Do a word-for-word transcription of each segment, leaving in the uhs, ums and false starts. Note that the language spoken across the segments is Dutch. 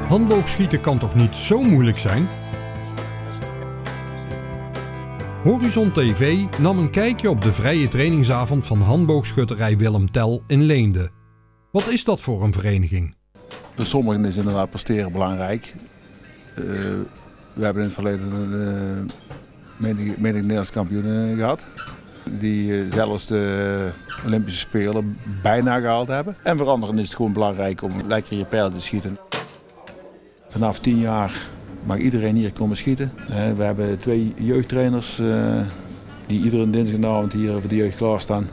Handboogschieten kan toch niet zo moeilijk zijn? Horizon T V nam een kijkje op de vrije trainingsavond van handboogschutterij Willem Tell in Leende. Wat is dat voor een vereniging? Voor sommigen is inderdaad presteren belangrijk. Uh, we hebben in het verleden een uh, menig Nederlands kampioen gehad. Die uh, zelfs de Olympische Spelen bijna gehaald hebben. En voor anderen is het gewoon belangrijk om lekker je pijlen te schieten. Vanaf tien jaar mag iedereen hier komen schieten. Uh, we hebben twee jeugdtrainers uh, die iedere dinsdagavond hier voor de jeugd klaarstaan.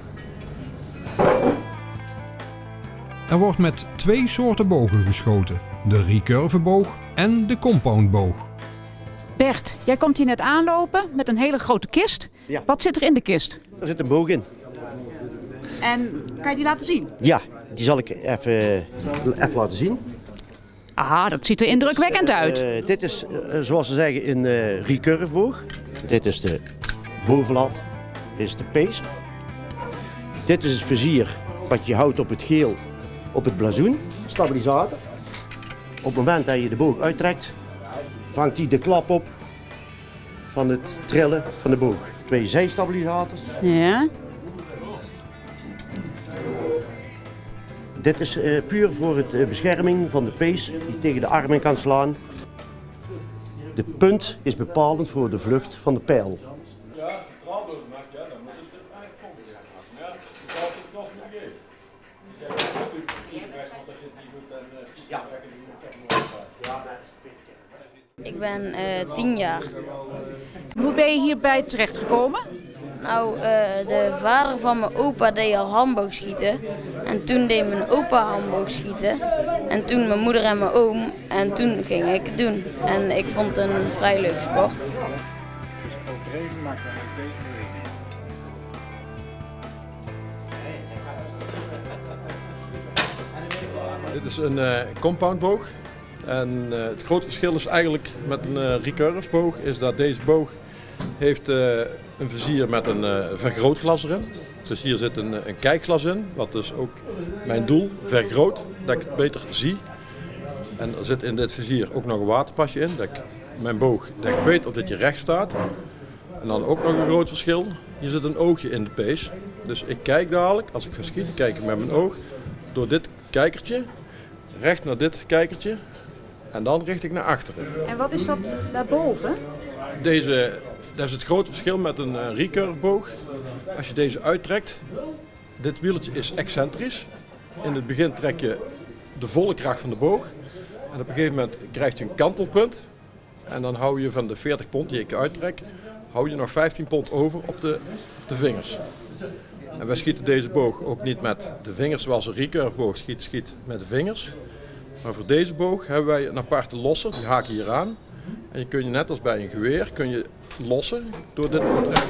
Er wordt met twee soorten bogen geschoten. De recurveboog en de compoundboog. Bert, jij komt hier net aanlopen met een hele grote kist. Ja. Wat zit er in de kist? Er zit een boog in. En kan je die laten zien? Ja, die zal ik even, even laten zien. Aha, dat ziet er indrukwekkend uit. Uh, dit is, uh, zoals ze zeggen, een uh, recurveboog. Dit is de bovenlat. Dit is de pees. Dit is het vizier wat je houdt op het geel op het blazoen. Stabilisator. Op het moment dat je de boog uittrekt, vangt hij de klap op van het trillen van de boog. Twee zijstabilisators. Ja. Dit is uh, puur voor het uh, bescherming van de pees die tegen de arm in kan slaan. De punt is bepalend voor de vlucht van de pijl. Ik ben uh, tien jaar. Hoe ben je hierbij terechtgekomen? Nou, uh, de vader van mijn opa deed al handboogschieten. En toen deed mijn opa handboogschieten. En toen mijn moeder en mijn oom. En toen ging ik het doen. En ik vond het een vrij leuk sport. Dit is een uh, compoundboog. En uh, het grote verschil is eigenlijk met een uh, recurveboog is dat deze boog heeft uh, een vizier met een uh, vergrootglas erin. Dus hier zit een, een kijkglas in, wat dus ook mijn doel vergroot, dat ik het beter zie. En er zit in dit vizier ook nog een waterpasje in, dat ik mijn boog, dat ik weet of dit je recht staat. En dan ook nog een groot verschil, hier zit een oogje in de pees. Dus ik kijk dadelijk, als ik ga schieten, kijk ik met mijn oog door dit kijkertje, recht naar dit kijkertje. En dan richt ik naar achteren. En wat is dat daarboven? Deze, dat is het grote verschil met een uh, recurveboog. Als je deze uittrekt, dit wieltje is excentrisch. In het begin trek je de volle kracht van de boog. En op een gegeven moment krijg je een kantelpunt. En dan hou je van de veertig pond die ik uittrek, hou je nog vijftien pond over op de, op de vingers. En wij schieten deze boog ook niet met de vingers zoals een recurveboog schiet, schiet met de vingers. Maar voor deze boog hebben wij een aparte losser, die haak je hier aan. En je kun je net als bij een geweer, kun je lossen door dit te trekken.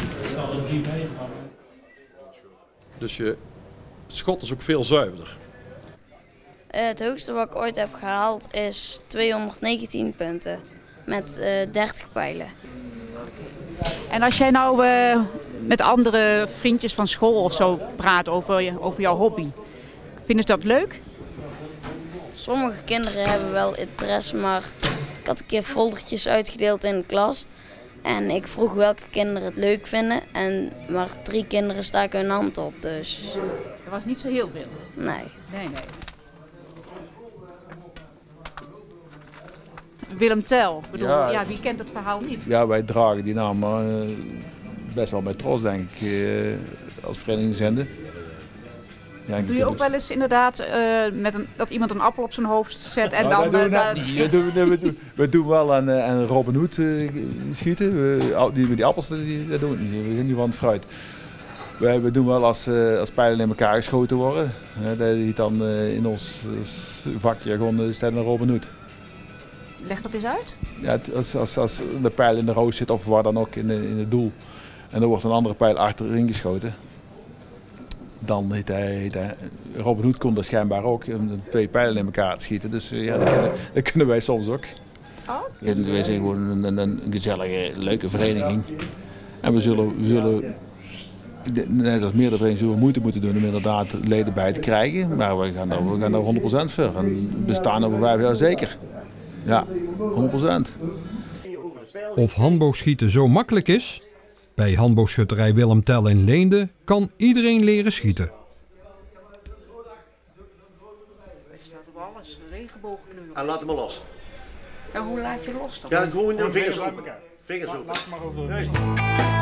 Dus je schot is ook veel zuiverder. Uh, het hoogste wat ik ooit heb gehaald is tweehonderdnegentien punten met uh, dertig pijlen. En als jij nou uh, met andere vriendjes van school of zo praat over, over jouw hobby, vinden ze dat leuk? Sommige kinderen hebben wel interesse, maar ik had een keer foldertjes uitgedeeld in de klas. En ik vroeg welke kinderen het leuk vinden. En maar drie kinderen staken hun hand op, dus... Dat was niet zo heel veel? Nee. Nee, nee. Willem Tell, bedoel, ja. ja, wie kent het verhaal niet? Ja, wij dragen die naam uh, best wel met trots, denk ik, uh, als verenigingszende. Ja, doe je ook wel eens inderdaad uh, met een, dat iemand een appel op zijn hoofd zet en nou, dan... Uh, uh, we, we, doen, we, doen, we doen wel aan, uh, aan Robin Hood uh, schieten. We, die, die appels, die, dat doen we niet. We zijn nu van het fruit. We, we doen wel als, uh, als pijlen in elkaar geschoten worden. Uh, dat heet dan uh, in ons uh, vakje gewoon uh, staat een Robin Hood. Leg dat eens uit. Ja, als, als, als de pijl in de roos zit of waar dan ook in, de, in het doel. En er wordt een andere pijl achterin geschoten. Dan heet hij, heet hij, Robin Hood kon er schijnbaar ook om twee pijlen in elkaar te schieten. Dus ja, dat kunnen, dat kunnen wij soms ook. Oh, dus wij zijn gewoon een, een, een gezellige, leuke vereniging. En we zullen, we zullen net als meerdere verenigingen, zullen we moeite moeten doen om inderdaad leden bij te krijgen. Maar we gaan daar, we gaan daar honderd procent voor. En we bestaan over vijf jaar zeker. Ja, honderd procent. Of handboogschieten zo makkelijk is? Bij handboogschutterij Willem Tell in Leende kan iedereen leren schieten. Er staat op alles, regenbogen nu nog. En laat hem maar los. En hoe laat je los dan? Ja, gewoon de vingers open. Vingers open. Laat maar over. Juist.